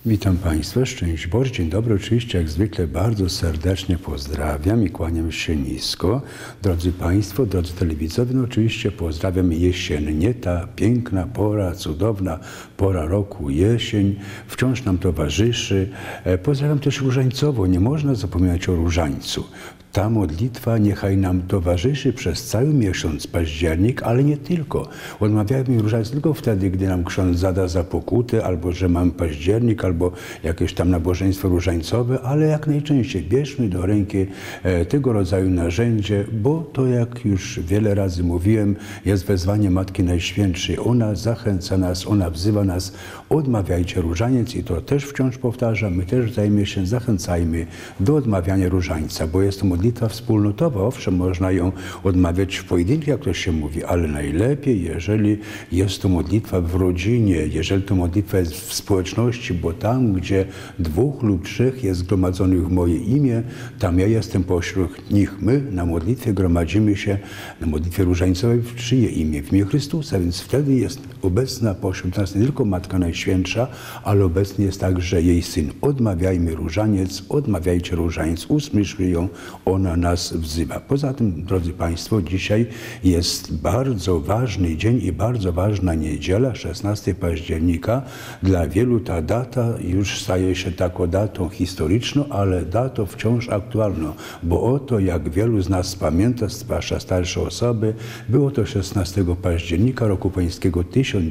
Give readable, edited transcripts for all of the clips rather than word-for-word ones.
Witam Państwa, szczęść Boże, dzień dobry. Oczywiście jak zwykle bardzo serdecznie pozdrawiam i kłaniam się nisko. Drodzy Państwo, drodzy telewidzowie, no oczywiście pozdrawiam jesiennie, ta piękna pora, cudowna pora roku, jesień, wciąż nam towarzyszy. Pozdrawiam też różańcowo, nie można zapominać o różańcu. Ta modlitwa niechaj nam towarzyszy przez cały miesiąc październik, ale nie tylko. Odmawiajmy różańc tylko wtedy, gdy nam ksiądz zada za pokutę, albo że mamy październik, albo jakieś tam nabożeństwo różańcowe, ale jak najczęściej bierzmy do ręki tego rodzaju narzędzie, bo to, jak już wiele razy mówiłem, jest wezwanie Matki Najświętszej. Ona zachęca nas, ona wzywa nas, odmawiajcie różaniec i to też wciąż powtarzam, my też wzajemnie się zachęcajmy do odmawiania różańca, bo jest to modlitwa wspólnotowa. Owszem, można ją odmawiać w pojedynku, jak to się mówi, ale najlepiej, jeżeli jest to modlitwa w rodzinie, jeżeli to modlitwa jest w społeczności, bo tam, gdzie 2 lub 3 jest zgromadzonych w moje imię, tam ja jestem pośród nich. My na modlitwie gromadzimy się, na modlitwie różańcowej w czyje imię? W imię Chrystusa, więc wtedy jest obecna pośród nas nie tylko Matka Najświętsza, ale obecny jest także jej Syn. Odmawiajmy różaniec, odmawiajcie różaniec, usłyszmy ją, ona nas wzywa. Poza tym, drodzy Państwo, dzisiaj jest bardzo ważny dzień i bardzo ważna niedziela, 16 października. Dla wielu ta data już staje się taką datą historyczną, ale datą wciąż aktualną, bo oto, jak wielu z nas pamięta, zwłaszcza starsze osoby, było to 16 października roku pańskiego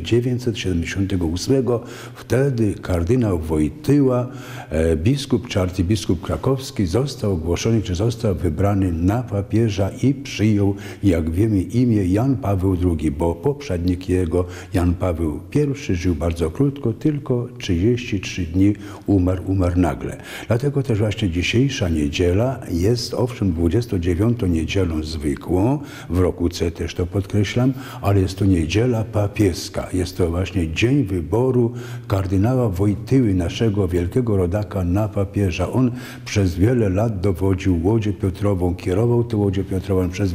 1978. Wtedy kardynał Wojtyła, arcybiskup krakowski, został ogłoszony, czy został wybrany na papieża i przyjął, jak wiemy, imię Jan Paweł II, bo poprzednik jego, Jan Paweł I, żył bardzo krótko, tylko 33 dni, umarł nagle. Dlatego też właśnie dzisiejsza niedziela jest owszem 29. niedzielą zwykłą, w roku C też to podkreślam, ale jest to niedziela papieska. Jest to właśnie dzień wyboru kardynała Wojtyły, naszego wielkiego rodaka, na papieża. On przez wiele lat dowodził Łodzią Piotrową, kierował tę Łodzią Piotrową, przez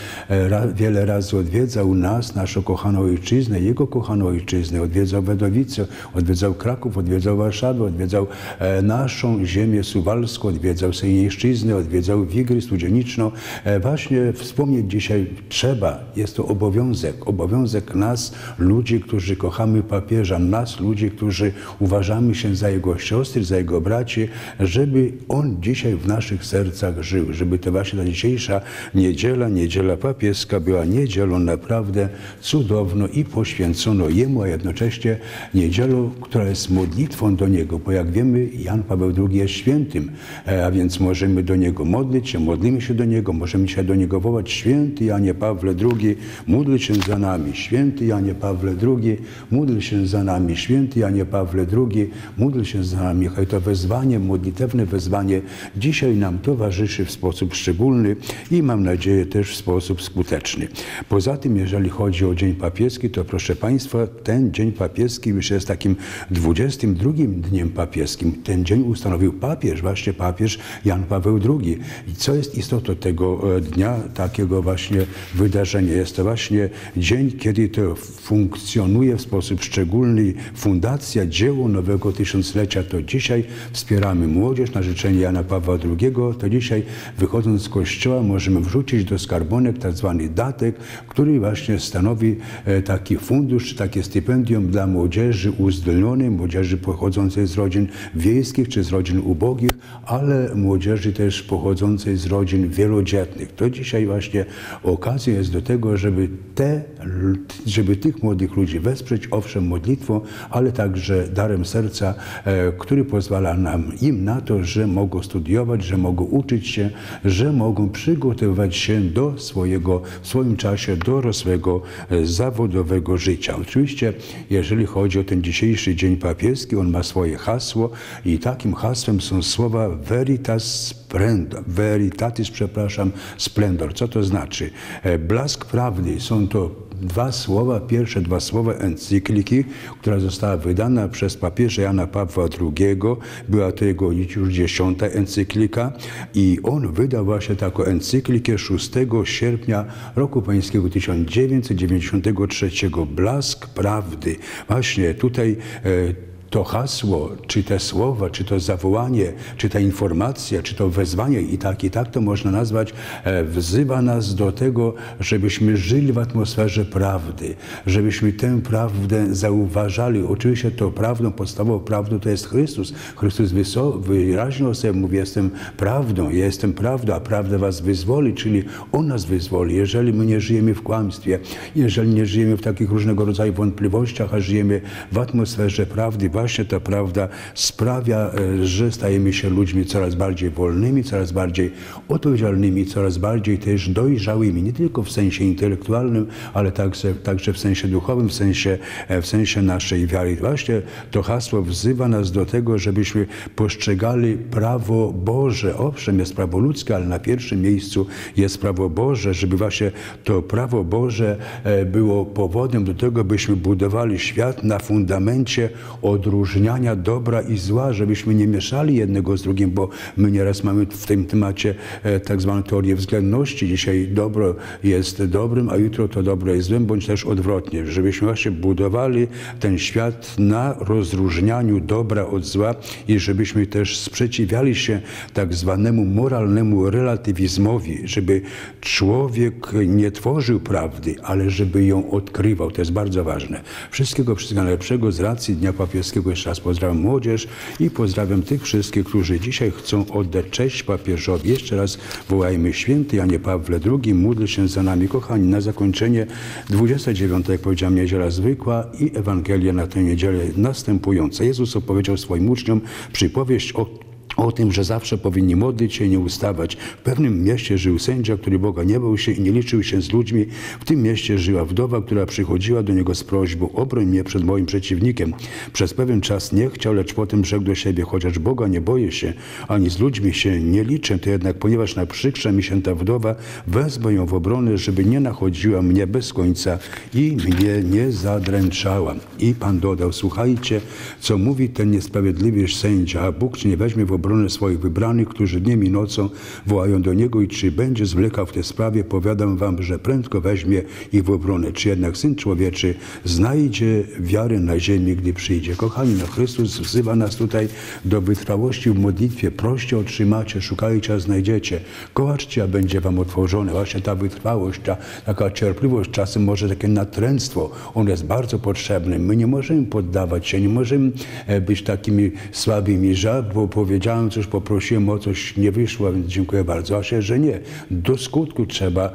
wiele razy odwiedzał nas, naszą kochaną ojczyznę, jego kochaną ojczyznę, odwiedzał Wadowice, odwiedzał Kraków, odwiedzał Warszawę, odwiedzał naszą ziemię suwalską, odwiedzał Sejnieńszczyznę, odwiedzał Wigry, Studzieniczną. Właśnie wspomnieć dzisiaj trzeba, jest to obowiązek nas, ludzi, którzy kochamy papieża, nas, ludzi, którzy uważamy się za jego siostry, za jego braci, żeby on dzisiaj w naszych sercach żył, żeby to właśnie ta dzisiejsza niedziela papieska była niedzielą naprawdę cudowną i poświęconą Jemu, a jednocześnie niedzielą, która jest modlitwą do Niego, bo jak wiemy, Jan Paweł II jest świętym, a więc możemy do Niego modlić się, modlimy się do Niego, możemy się do Niego wołać: Święty Janie Pawle II, módl się za nami, Święty Janie Pawle II, módl się za nami, Święty Janie Pawle II, módl się za nami. Niechaj to wezwanie, modlitewne wezwanie dzisiaj nam towarzyszy w sposób szczególny i mam nadzieję też w sposób skuteczny. Poza tym, jeżeli chodzi o Dzień Papieski, to proszę Państwa, ten Dzień Papieski już jest takim 22. dniem papieskim. Ten dzień ustanowił papież, właśnie papież Jan Paweł II. I co jest istotą tego dnia, takiego właśnie wydarzenia? Jest to właśnie dzień, kiedy to funkcjonuje w sposób szczególny Fundacja Dzieło Nowego Tysiąclecia. To dzisiaj wspieramy młodzież na życzenie Jana Pawła II. To dzisiaj, wychodząc z kościoła, możemy wrzucić do skarbonek tak zwany datek, który właśnie stanowi taki fundusz, takie stypendium dla młodzieży uzdolnionej, młodzieży pochodzącej z rodzin wiejskich czy z rodzin ubogich, ale młodzieży też pochodzącej z rodzin wielodzietnych. To dzisiaj właśnie okazja jest do tego, żeby tych młodych ludzi wesprzeć, owszem, modlitwą, ale także darem serca, który pozwala im na to, że mogą studiować, że mogą uczyć się, że mogą przygotowywać się w swoim czasie do dorosłego, zawodowego życia. Oczywiście, jeżeli chodzi o ten dzisiejszy Dzień Papieski, on ma swoje hasło i takim hasłem są słowa veritatis, splendor. Co to znaczy? Blask prawdy. Są to pierwsze dwa słowa encykliki, która została wydana przez papieża Jana Pawła II. Była to jego już 10. encyklika i on wydał właśnie taką encyklikę 6 sierpnia roku pańskiego 1993. Blask prawdy. Właśnie tutaj to hasło, czy te słowa, czy to zawołanie, czy ta informacja, czy to wezwanie i tak to można nazwać, wzywa nas do tego, żebyśmy żyli w atmosferze prawdy, żebyśmy tę prawdę zauważali. Oczywiście to prawdą, podstawową prawdą to jest Chrystus. Chrystus wyraźnie o sobie mówi, jestem prawdą, ja jestem prawdą, a prawda was wyzwoli, czyli On nas wyzwoli. Jeżeli my nie żyjemy w kłamstwie, jeżeli nie żyjemy w takich różnego rodzaju wątpliwościach, a żyjemy w atmosferze prawdy, właśnie ta prawda sprawia, że stajemy się ludźmi coraz bardziej wolnymi, coraz bardziej odpowiedzialnymi, coraz bardziej też dojrzałymi, nie tylko w sensie intelektualnym, ale także w sensie duchowym, w sensie naszej wiary. Właśnie to hasło wzywa nas do tego, żebyśmy postrzegali prawo Boże. Owszem, jest prawo ludzkie, ale na pierwszym miejscu jest prawo Boże, żeby właśnie to prawo Boże było powodem do tego, byśmy budowali świat na fundamencie odróżniania dobra i zła, żebyśmy nie mieszali jednego z drugim, bo my nieraz mamy w tym temacie tak zwaną teorię względności. Dzisiaj dobro jest dobrym, a jutro to dobro jest złym, bądź też odwrotnie. Żebyśmy właśnie budowali ten świat na rozróżnianiu dobra od zła i żebyśmy też sprzeciwiali się tak zwanemu moralnemu relatywizmowi, żeby człowiek nie tworzył prawdy, ale żeby ją odkrywał. To jest bardzo ważne. Wszystkiego najlepszego z racji Dnia Papieskiego. Jeszcze raz pozdrawiam młodzież i pozdrawiam tych wszystkich, którzy dzisiaj chcą oddać cześć papieżowi. Jeszcze raz wołajmy święty Janie Pawle II, módl się za nami. Kochani, na zakończenie 29, jak powiedziałem, niedziela zwykła i Ewangelia na tę niedzielę następująca. Jezus opowiedział swoim uczniom przypowieść o tym, że zawsze powinni modlić się i nie ustawać. W pewnym mieście żył sędzia, który Boga nie bał się i nie liczył się z ludźmi. W tym mieście żyła wdowa, która przychodziła do niego z prośbą: obroń mnie przed moim przeciwnikiem. Przez pewien czas nie chciał, lecz potem rzekł do siebie: chociaż Boga nie boję się, ani z ludźmi się nie liczę, to jednak ponieważ naprzykrza mi się ta wdowa, wezmę ją w obronę, żeby nie nachodziła mnie bez końca i mnie nie zadręczała. I Pan dodał: słuchajcie, co mówi ten niesprawiedliwy sędzia, a Bóg czy nie weźmie w obronę swoich wybranych, którzy dniem i nocą wołają do Niego, i czy będzie zwlekał w tej sprawie? Powiadam wam, że prędko weźmie ich w obronę. Czy jednak Syn Człowieczy znajdzie wiarę na ziemi, gdy przyjdzie? Kochani, no Chrystus wzywa nas tutaj do wytrwałości w modlitwie. Proście, otrzymacie, szukajcie, a znajdziecie. Kołaczcie, a będzie wam otworzone. Właśnie ta wytrwałość, taka cierpliwość, czasem może takie natręctwo, on jest bardzo potrzebny. My nie możemy poddawać się, nie możemy być takimi słabymi, bo powiedziałem coś, poprosiłem o coś, nie wyszło, więc dziękuję bardzo. A się, że nie. Do skutku trzeba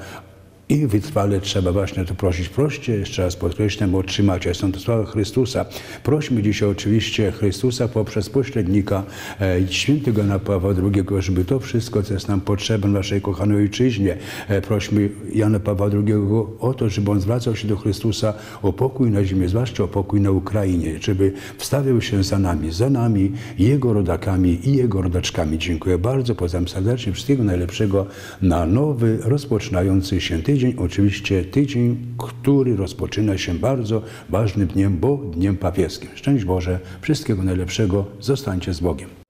i wytrwale trzeba właśnie to prosić. Proście, jeszcze raz podkreślam, otrzymacie. Są to słowa Chrystusa. Prośmy dzisiaj oczywiście Chrystusa poprzez pośrednika świętego Jana Pawła II, żeby to wszystko, co jest nam potrzebne w naszej kochanej ojczyźnie. Prośmy Jana Pawła II o to, żeby on zwracał się do Chrystusa o pokój na ziemi, zwłaszcza o pokój na Ukrainie, żeby wstawiał się za nami, jego rodakami i jego rodaczkami. Dziękuję bardzo. Pozdrawiam serdecznie. Wszystkiego najlepszego na nowy, rozpoczynający się tydzień. Oczywiście tydzień, który rozpoczyna się bardzo ważnym dniem, bo Dniem Papieskim. Szczęść Boże, wszystkiego najlepszego, zostańcie z Bogiem.